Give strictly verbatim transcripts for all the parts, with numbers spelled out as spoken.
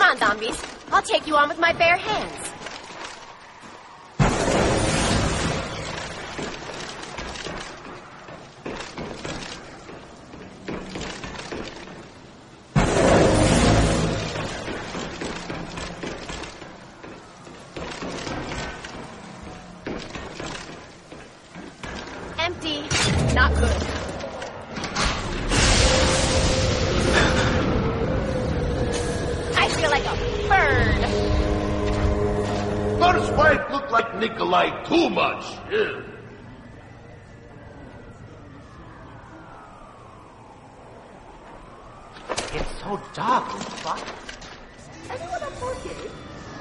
on, zombies. I'll take you on with my bare hands. Empty. Not good. I feel like a bird. Those white look like Nikolai too much. Yeah. It's so dark and fun. Anyone up for it?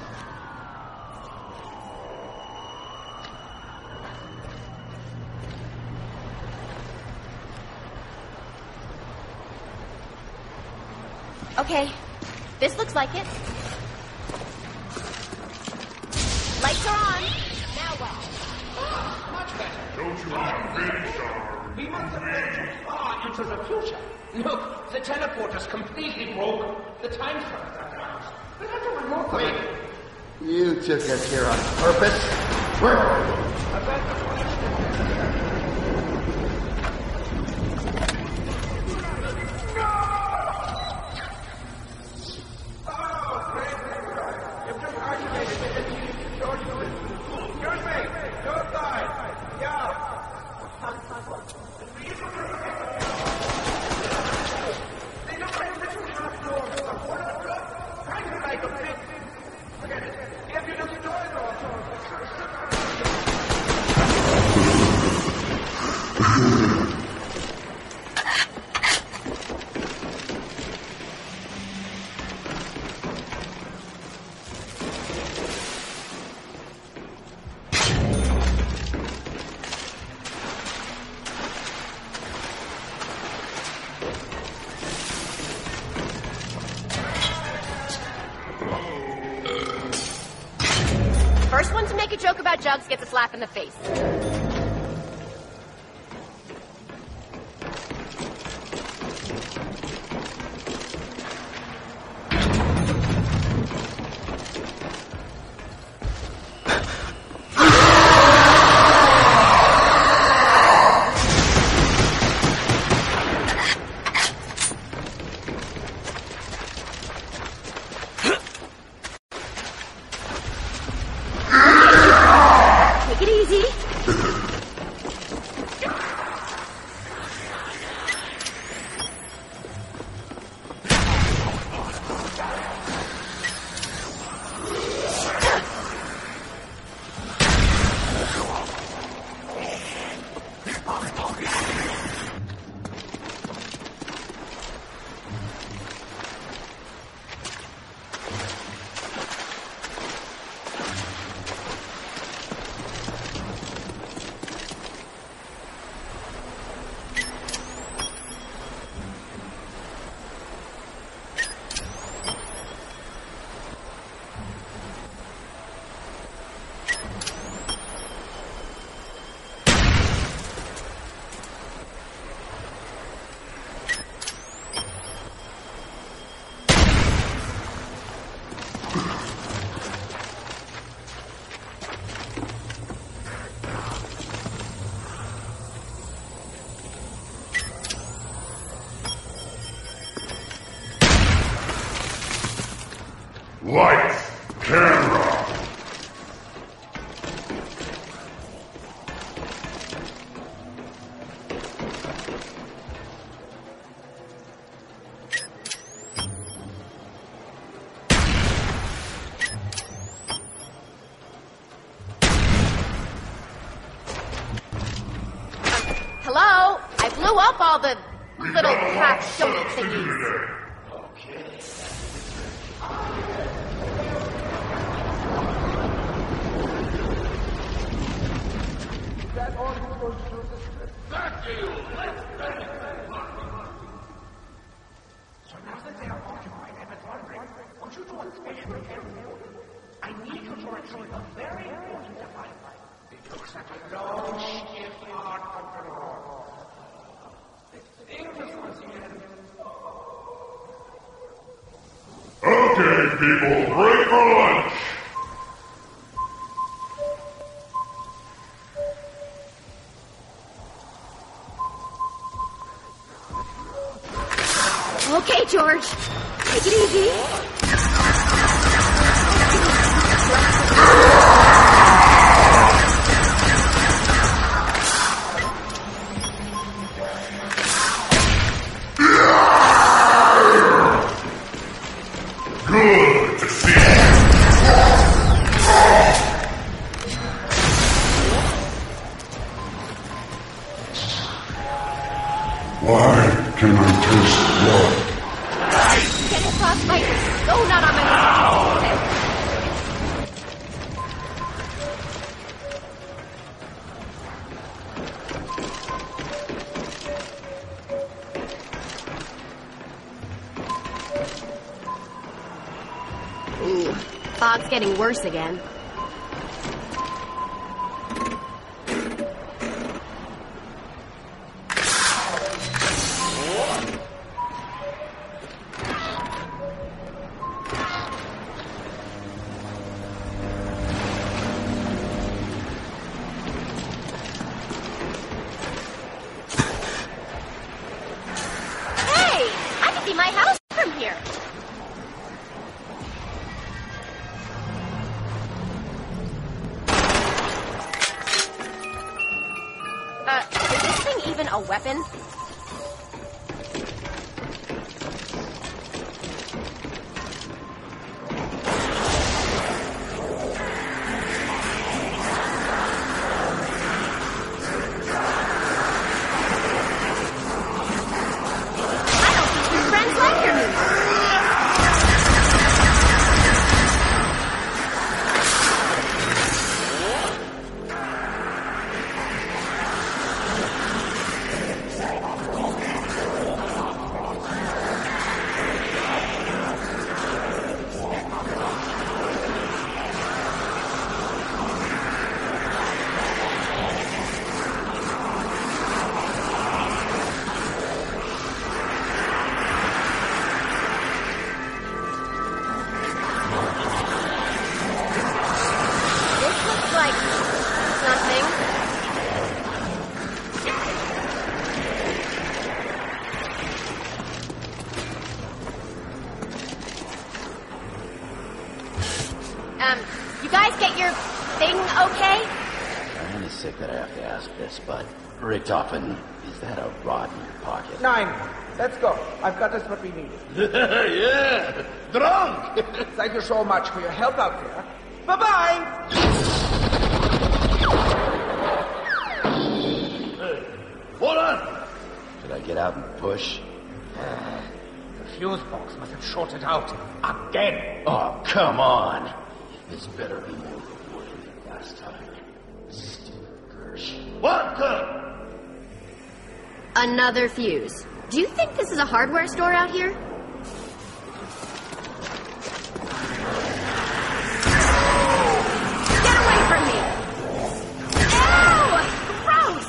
Okay, this looks like it. Lights are on. Now what? Much better. Don't you want to finish, We must have been too far into the future. Look, the teleporter's completely broken. The time travel's not out. We'll have to remote them. Wait. You took us here on purpose? Where are we? About the First one to make a joke about Jugs gets a slap in the face. Take it easy. Lights, camera. Hello? I blew up all the little half donut thingies. So now that they are occupied and wandering, I want you to do a special interview. I need you to retrieve a very important device. It looks like a long, stiff, hard control. The thing was once again. Okay, people, break for lunch! Okay, George. Take it easy. Good to see you. Why can I taste blood? Get across my... Oh, not on my... Ooh, fog's getting worse again. My house from here. Uh, is this thing even a weapon? Um, you guys get your thing okay? I'm really sick that I have to ask this, but Richtofen, is that a rod in your pocket? Nine. Let's go. I've got us what we need. Yeah, drunk! Thank you so much for your help out there. Bye-bye! Hey, hold on! Should I get out and push? The fuse box must have shorted out again. Oh, come on! This better be more rewarding than last time. Stupid Gersh. What the? Another fuse. Do you think this is a hardware store out here? Get away from me! Ew! Gross!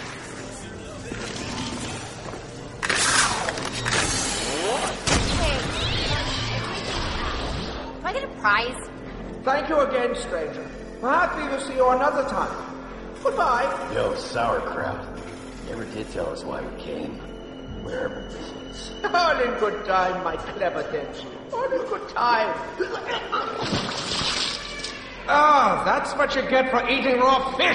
Hey. Do I get a prize? Thank you again, stranger. Happy to see you another time. Goodbye. Yo, sauerkraut. You never did tell us why we came. Wherever this is. All in good time, my clever Denji. All in good time. Ah, that's what you get for eating raw fish.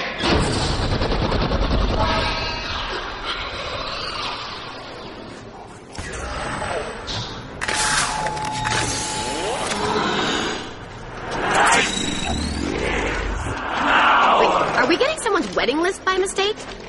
Wait, are we getting someone's wedding list by mistake?